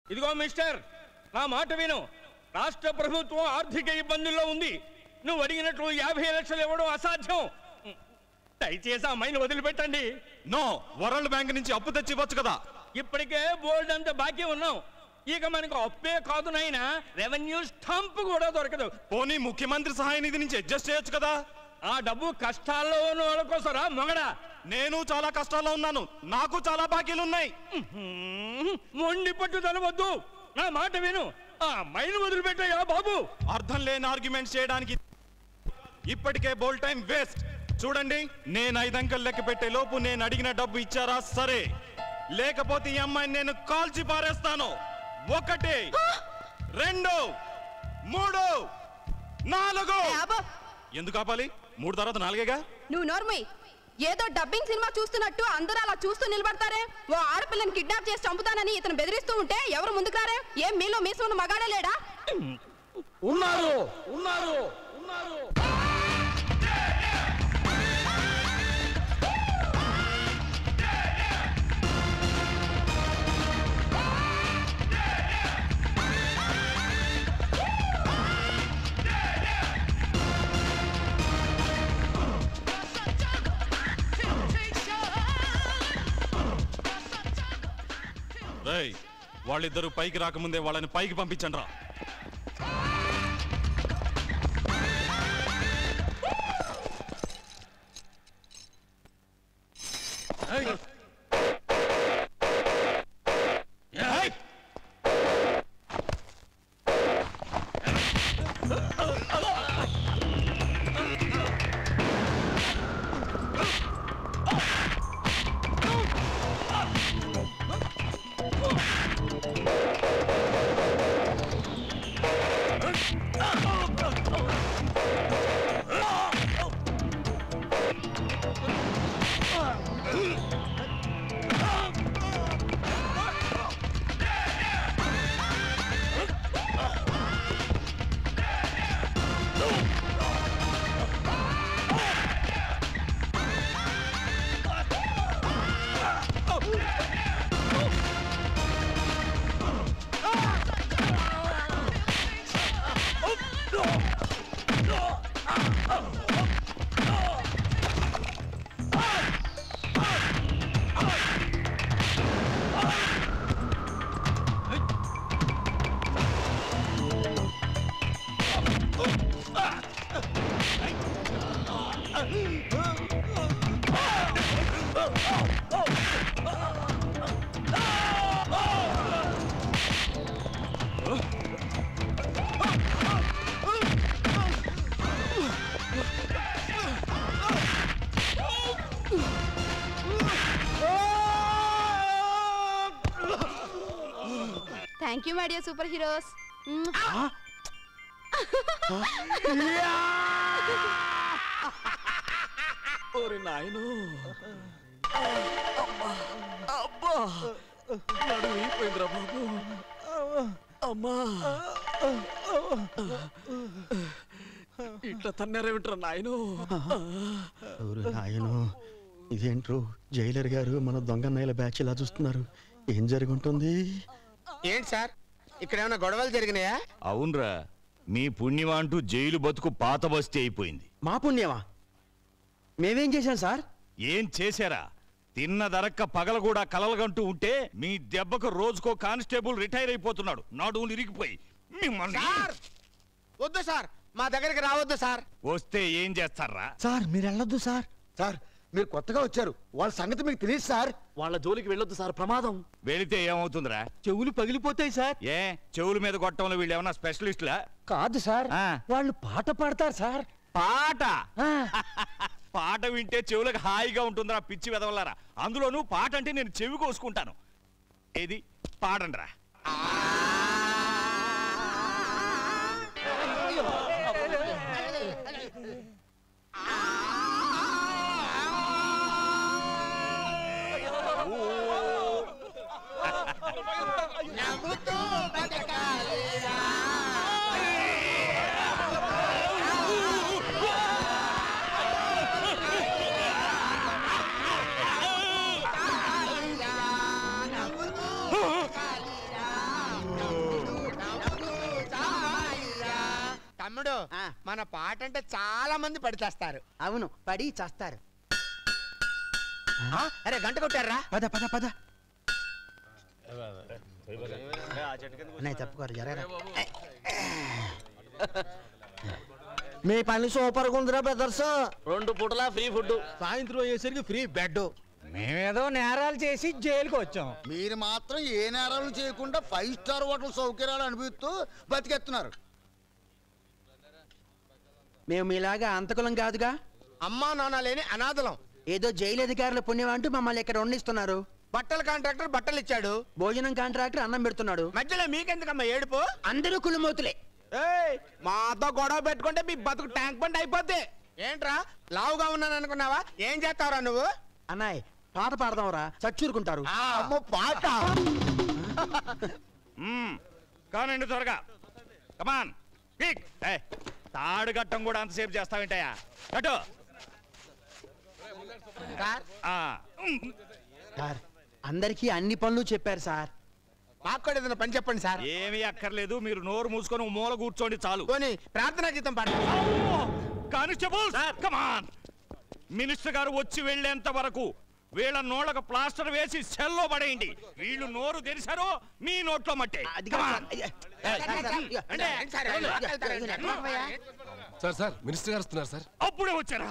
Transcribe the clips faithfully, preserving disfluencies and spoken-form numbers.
ఇదిగో మిస్టర్, నా మాట విను. రాష్ట్ర ప్రభుత్వం ఆర్థిక ఇబ్బందుల్లో ఉంది. నువ్వు అడిగినట్లు యాభై లక్షలు ఇవ్వడం అసాధ్యం. దయచేసి ఆ అమ్మాయిని వదిలిపెట్టండి. నో, వరల్డ్ బ్యాంక్ నుంచి అప్పు తెచ్చి ఇవ్వచ్చు కదా. ఇప్పటికే బోల్డ్ అంత బాకీ ఉన్నాం. ఇక మనకు అప్పే కాదు నాయనా, రెవెన్యూ స్టాంప్ కూడా దొరకదు. పోనీ ముఖ్యమంత్రి సహాయ నిధి నుంచి అడ్జస్ట్ చేయొచ్చు కదా. ఆ డబ్బు కష్టాల్లో ఉన్న వాళ్ళ కోసరా మొగడా? నేను చాలా కష్టాల్లో ఉన్నాను, నాకు చాలా బాకీలు ఉన్నాయి. మొండి పట్టుదల వద్దు, నా మాట విను. ఆ అమ్మాయిని వదిలిపెట్టయ్యా బాబు. అర్థం లేని ఆర్గ్యుమెంట్స్ చేయడానికి ఇప్పటికే బోల్ టైం వేస్ట్. చూడండి, నేను ఐదు అంకెలు లెక్క పెట్టే లోపు నేను అడిగిన డబ్బు ఇచ్చారా సరే, లేకపోతే ఈ అమ్మాయిని నేను కాల్చి పారేస్తాను. ఒకటి, రెండు, మూడు, నాలుగు. ఎందుకు ఆపాలి? మూడు తర్వాత నాలుగేగా. నువ్వు నోర్మై. ఏదో డబ్బింగ్ సినిమా చూస్తున్నట్టు అందరూ అలా చూస్తూ నిలబడతారే. ఓ ఆడపిల్లని కిడ్నాప్ చేసి చంపుతానని ఇతను బెదిరిస్తూ ఉంటే ఎవరు ముందుకు రారే? ఏం మీలో మీసం మగాడే లేడా? ఉన్నారు ఉన్నారు ఉన్నారు వాళ్ళిద్దరూ పైకి రాకముందే వాళ్ళని పైకి పంపించండి రా. Thank you, my dear superheroes. ఓరి నాయనో, అబ్బా నడు అయిపోయిందిరా బాబు. అమ్మా ఇట్లా తన్నారేమిట్రా నాయనో. నాయనో, ఇదేంట్రో జైలర్ గారు మన దొంగ నైల బ్యాచ్ ఇలా చూస్తున్నారు. ఏం జరుగుంటుంది? ఏంటి సార్, ఇక్కడ ఏమైనా గొడవలు జరిగినాయా? అవునరా, మీ పుణ్యమా అంటూ జైలు బతుకు పాత బస్తీ అయిపోయింది. మా పుణ్యమా? మేమేం చేశాం సార్? ఏం చేశారా? తిన్న దరక్క పగల కూడా కలలుగంటూ ఉంటే మీ దెబ్బకు రోజుకో కానిస్టేబుల్ రిటైర్ అయిపోతున్నాడు. నాడు ఇరిగిపోయి మిమ్మల్ని. వద్దు సార్, మా దగ్గరికి రావద్దు సార్. వస్తే ఏం చేస్తారా సార్? మీరు వెళ్ళొద్దు సార్. సార్, మీరు కొత్తగా వచ్చారు, వాళ్ళ సంగతి మీకు తెలియదు సార్. వాళ్ళ జోలికి వెళ్ళొద్దు సార్, ప్రమాదం. వెళితే ఏమవుతుందిరా? చెవులు పగిలిపోతాయి సార్. ఏ చెవుల మీద కొట్టంలో వీళ్ళు ఏమన్నా స్పెషలిస్టులా? కాదు సార్, వాళ్ళు పాట పాడతారు సార్. పాట? పాట వింటే చెవులకు హాయిగా ఉంటుందిరా పిచ్చి వెదవలారా. అందులోనూ పాట అంటే నేను చెవి కోసుకుంటాను. ఏది పాడండిరా. తమ్ముడు మన పాట అంటే చాలా మంది పడి చేస్తారు. అవును, పడి చేస్తారు. అరే గంట కొట్టారా? పద పద పద. చెప్పుకోరు జరగరా. మీ పని సూపర్ గా ఉందిరా బ్రదర్స్. రెండు పూటల ఫ్రీ ఫుడ్, సాయంత్రం అయ్యేసరికి ఫ్రీ బెడ్. మేమేదో నేరాలు చేసి జైలుకి వచ్చాం. మీరు మాత్రం ఏ నేరాలు చేయకుండా ఫైవ్ స్టార్ హోటల్ సౌకర్యాలు అనిపిస్తూ బతికెత్తున్నారు. మేము మీలాగా అంతకులం కాదుగా. అమ్మా నాన్న లేని అనాథలం. ఏదో జైలు అధికారుల పుణ్యం అంటూ మమ్మల్ని ఇక్కడ వండిస్తున్నారు. బట్టల కాంట్రాక్టర్ బట్టలు ఇచ్చాడు, భోజనం కాంట్రాక్టర్ అన్నం పెడుతున్నాడు. మధ్యలో మీకెందుకమ్మా ఏడుపు? అందరూ కులమూతులే. మాతో గొడవ పెట్టుకుంటే మీ బతుకు ట్యాంక్ బండ్ అయిపోద్ది. ఏంట్రా లావుగా ఉన్నాను అనుకున్నావా? ఏం చేస్తావురా నువ్వు? అన్నాయ్ పాట పాడదాంరా, చచ్చూరుకుంటారు. పాట కానండి త్వరగా. Come on quick. తాడు గట్టం కూడా అంతసేపు చేస్తావేంటయ్యా? కట్టు. సార్ అందరికీ అన్ని పనులు చెప్పారు సార్. మాకు కూడా ఏదైనా పని చెప్పండి సార్. ఏమీ అక్కర్లేదు, మీరు నోరు మూసుకొని మూల కూర్చోండి చాలు. పోనీ ప్రార్థనా గీతం పాట. కానిస్టేబుల్ కమాన్. మినిస్టర్ గారు వచ్చి వెళ్ళేంత వరకు వీళ్ళ నోళ్ళకు ప్లాస్టర్ వేసి సెల్లో పడేయండి. వీళ్ళు నోరు తెరిచారో మీ నోట్లో మట్టే. సార్ సార్ మినిస్టర్ గారు వస్తున్నారు సార్. అప్పుడే వచ్చారా?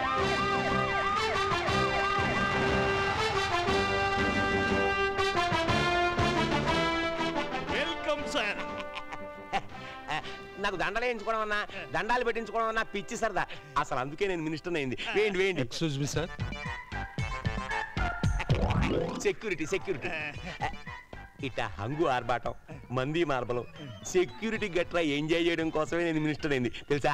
Welcome sir. నాకు దండలు వేయించుకోవడం అన్నా, దండాలు పెట్టించుకోవడం అన్నా పిచ్చి సరదా. అసలు అందుకే నేను మినిస్టర్ అయింది. వేయండి వేయండి. Excuse me sir. Security security ఇట హంగు ఆర్బాటం, మంది మార్బలం, సెక్యూరిటీ గట్రా ఎంజాయ్ చేయడం కోసమే నేను మినిస్టర్ అయింది తెలుసా?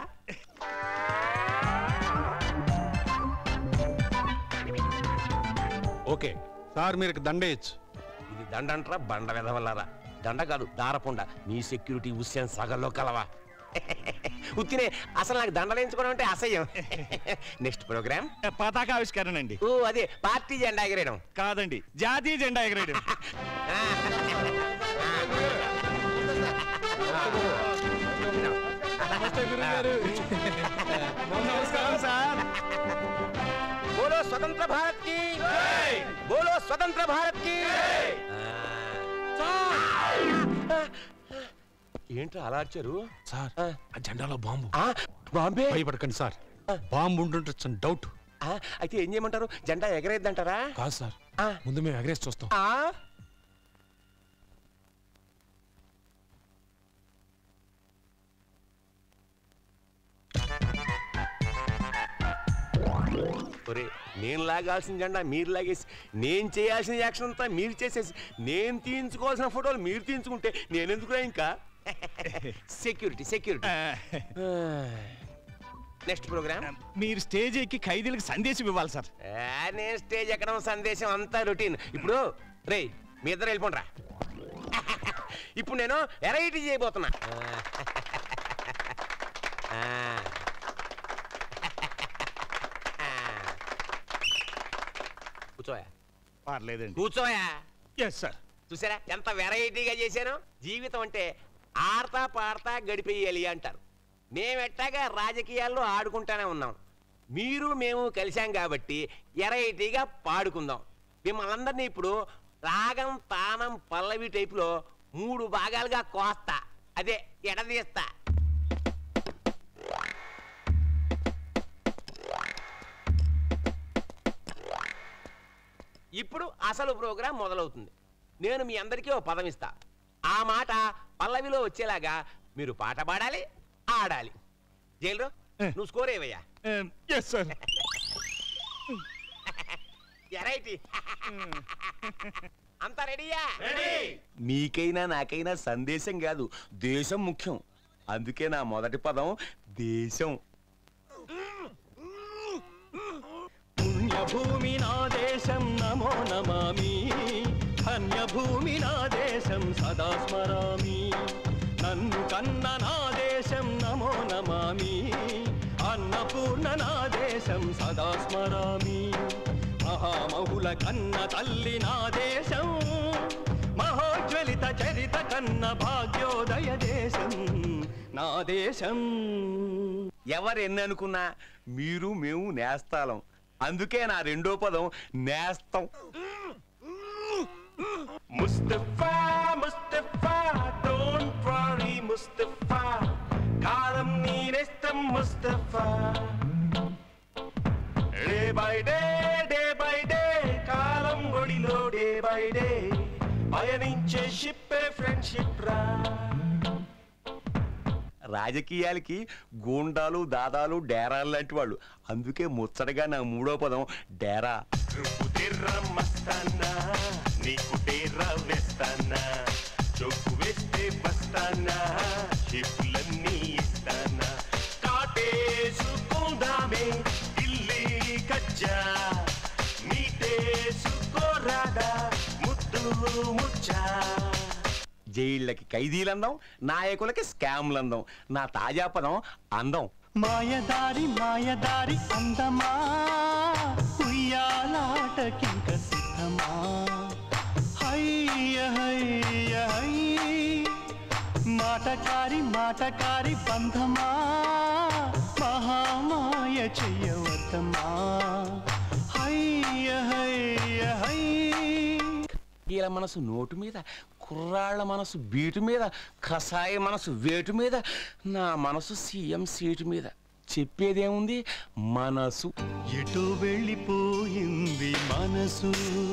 ఓకే సార్, మీరు దండేయచ్చు. ఇది దండ అంటారా బండ వెదవల్లారా? దండ కాదు దారపుండ. నీ సెక్యూరిటీ ఉస్యాన్ సగల్లో కలవా? ఉత్తినే అసలు నాకు దండలేయించుకోవడం అంటే అసహ్యం. నెక్స్ట్ ప్రోగ్రామ్ పతాక ఆవిష్కరణ అండి. ఓ అదే పార్టీ జెండా ఎగరేయడం కాదండి, జాతీయ జెండా ఎగరేయడం. నమస్కారం సార్. బోలో స్వతంత్ర భారత్ కి, బోలో స్వతంత్ర భారత్ కి. ఏంట్రా అలా అర్చారు సార్? ఆ జెండాలో బాంబు. బాంబే? భయపడకండి సార్, బాంబు ఉంటుండొచ్చు డౌట్. అయితే ఏం చేయమంటారు? జెండా ఎగరేద్దంటారా? కాదు సార్, ముందు మేము ఎగరేసి చూస్తాం. ఒరే నేను లాగాల్సిన జెండా మీరు లాగేసి, నేను చేయాల్సిన యాక్షన్ అంతా మీరు చేసేసి, నేను తీయించుకోవాల్సిన ఫోటోలు మీరు తీయించుకుంటే నేనెందుకురా ఇంకా? Security security. నెక్స్ట్ ప్రోగ్రామ్ మీరు స్టేజ్ ఎక్కి ఖైదీలకు సందేశం ఇవ్వాలి సార్. నేను స్టేజ్ ఎక్కడం సందేశం అంతా రొటీన్. ఇప్పుడు రే మీ ఇద్దరు వెళ్ళిపోండి రా. ఇప్పుడు నేను వెరైటీ చేయబోతున్నా. కూర్చోయా. పర్లేదండి. కూర్చోయా. Yes sir. చూసారా ఎంత వెరైటీగా చేశాను? జీవితం అంటే ఆడతా పాడతా గడిపేయాలి అంటారు. మేమెట్టాగా రాజకీయాల్లో ఆడుకుంటానే ఉన్నాం. మీరు మేము కలిశాం కాబట్టి వెరైటీగా పాడుకుందాం. మిమ్మల్ని అందరినీ ఇప్పుడు రాగం తానం పల్లవి టైపులో మూడు భాగాలుగా కోస్తా, అదే ఎడదీస్తా. ఇప్పుడు అసలు ప్రోగ్రాం మొదలవుతుంది. నేను మీ అందరికీ ఓ పదం ఇస్తా. ఆ మాట పల్లవిలో వచ్చేలాగా మీరు పాట పాడాలి, ఆడాలి. జైలు నువ్వు స్కోర్ ఏవయ్యా? Yes sir. వెరైటీ అంతా రెడీయా? మీకైనా నాకైనా సందేశం కాదు దేశం ముఖ్యం. అందుకే నా మొదటి పదం దేశం. పుణ్యభూమి నా దేశం నమో నమామి, ధన్యభూమి నా దేశం సదా స్మరామి. నన్ను కన్న నా దేశం నమో నమామి, అన్నపూర్ణ నా దేశం సదా స్మరామి. మహామహుల కన్న తల్లి నా దేశం, మహోజ్వలిత చరిత కన్న భాగ్యోదయ దేశం నా దేశం. ఎవరు ఎన్ని అనుకున్నా మీరు మేము నేస్తాలం. అందుకే నా రెండో పదం నేస్తం. ముస్తఫా ముస్తఫా డోంట్ వరీ ముస్తఫా, కాలం నీ నేస్తం Mustafa. Day by day day by day కాలం ఒడిలో డే బై డే పయనించే షిప్పే ఫ్రెండ్షిప్ రా. రాజకీయాలకి గూండాలు దాదాలు డేరాలు లాంటి వాళ్ళు. అందుకే ముచ్చటగా నా మూడో పదం డేరా. మస్తానా నీకు డేరా వేస్తానా, చొక్కు వేస్తే వస్తానా, షిప్పులన్నీ ఇస్తానా. కాటేసుకుందామే ఢిల్లీ కజ్జా, మీటేసుకోరాడా ముద్దు ముచ్చా. జైళ్ళకి ఖైదీలందం, నాయకులకి స్కామ్లందం. నా తాజా పదం అందం. మాయదారి మాయదారి అందమా, ఉయ్యాలాటకింక సిద్ధమా. హయ్య హయ్య హై, మాటకారి మాటకారి బంధమా, మహామాయ చెయ్యవద్దమా. హయ్య హయ్య హై. వీళ్ళ మనసు నోటు మీద, కుర్రాళ్ళ మనసు బీటు మీద, కషాయ మనసు వేటు మీద, నా మనసు సీఎం సీటు మీద. చెప్పేదేముంది మనసు. ఎటు వెళ్ళిపోయింది మనసు,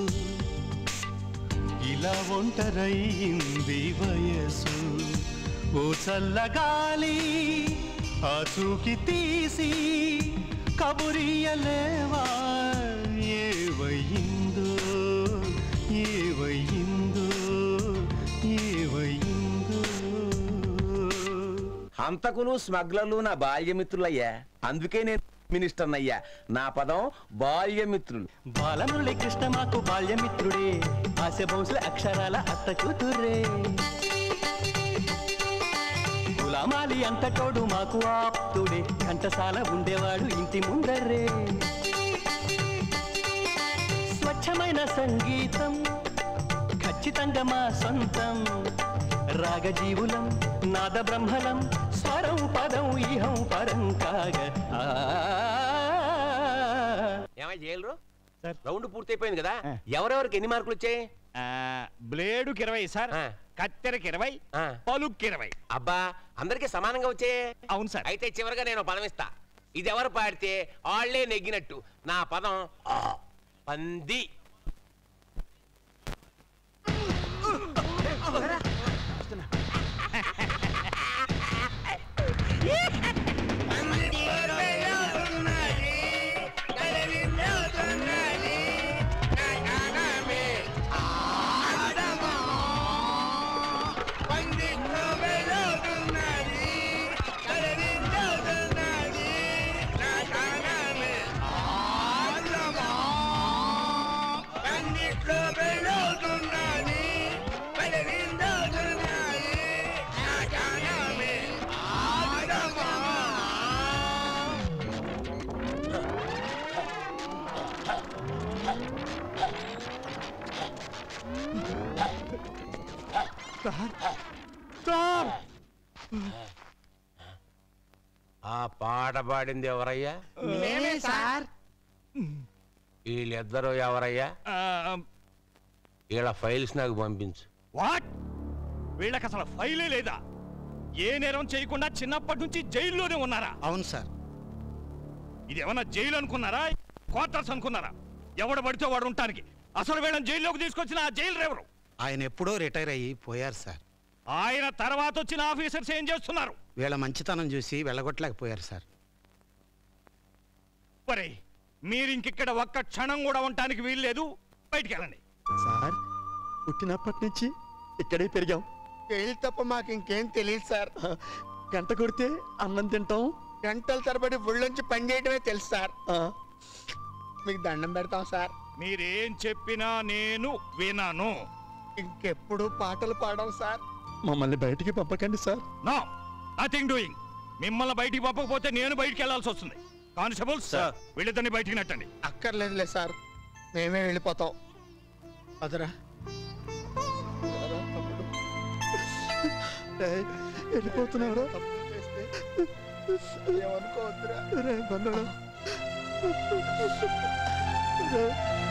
ఇలా ఒంటరయింది వయసు. ఓ చల్లగాలి ఆచూకి తీసి కబురియలేవా, ఏవయిందో ఏవయిందో ఏవయిందో. హంతకులు స్మగ్లర్లు నా బాల్యమిత్రులయ్యా. అందుకే నేను మినిస్టర్ అయ్యా. నా పదం బాల్యమిత్రులు. బాలమురళి కృష్ణ మాకు బాల్యమిత్రుడే, ఆశ బౌసుల అక్షరాల అత్త కూతుర్రే. గులామాలి అంతటోడు మాకు ఆప్తుడే, కంఠసాల ఉండేవాడు ఇంటి ముందర్రే. స్వచ్ఛమైన సంగీతం ఖచ్చితంగా మా సొంతం, రాగజీవులం నాద బ్రహ్మలం, స్వరం పదం ఇహం పరం కాగ. ఏమై జైలు రౌండ్ పూర్తయిపోయింది కదా, ఎవరెవరికి ఎన్ని మార్కులు వచ్చాయి? బ్లేడుకి ఇరవై సార్, కత్తెరకి ఇరవై, పలుక్కి ఇరవై. అబ్బా, అందరికి సమానంగా వచ్చాయి. అవును సార్. అయితే చివరిగా నేను పదం ఇస్తా. ఇది ఎవరు పాడితే ఆళ్లే నెగ్గినట్టు. నా పదం పంది. ఆ పాట పాడింది ఎవరయ్యా? సార్. వీళ్ళిద్దరూ ఎవరయ్యా? వీళ్ళ ఫైల్స్ నాకు పంపించు. వాట్? వీళ్ళకి అసలు ఫైలే లేదా? ఏ నేరం చేయకుండా చిన్నప్పటి నుంచి జైల్లోనే ఉన్నారా? అవును సార్. ఇది ఏమన్నా జైలు అనుకున్నారా, క్వార్టర్స్ అనుకున్నారా? ఎవడు పడితే వాడు ఉంటానికి. అసలు వీళ్ళని జైల్లోకి తీసుకొచ్చిన ఆ జైలు ఎవరు? ఆయన ఎప్పుడో రిటైర్ అయ్యి పోయారు సార్. ఆయన తర్వాత వచ్చిన ఆఫీసర్స్ ఏం చేస్తున్నారు? వీళ్ళ మంచితనం చూసి వెళ్ళగొట్టలేకపోయారు సార్. మరి మీరు ఇంకిక్కడ ఒక్క క్షణం కూడా ఉండటానికి వీల్లేదు. బయటికి వెళ్ళండి. సార్, పుట్టినప్పటి నుంచి ఇక్కడే పెరిగాం. జైలు తప్ప మాకు ఇంకేం తెలియదు సార్. గంట కొడితే అన్నం తింటాం, గంటల తరబడి ఒళ్ళొంచి పని చేయడమే తెలుసు సార్. మీకు దండం పెడతాం సార్. మీరేం చెప్పినా నేను వినను. ఇంకెప్పుడు పాటలు పాడాం సార్. మమ్మల్ని బయటికి పంపకండి సార్. No, nothing doing. మిమ్మల్ని బయటికి పంపకపోతే నేను బయటికి వెళ్లాల్సి వస్తుంది. కానిస్టేబుల్స్, వీళ్ళిద్దరిని బయటికి నెట్టండి. అక్కర్లేదులే సార్, మేమే వెళ్ళిపోతాం. అదరా వెళ్ళిపోతున్నారా? ఏమనుకోవద్దురా. రే బంగాళం. రే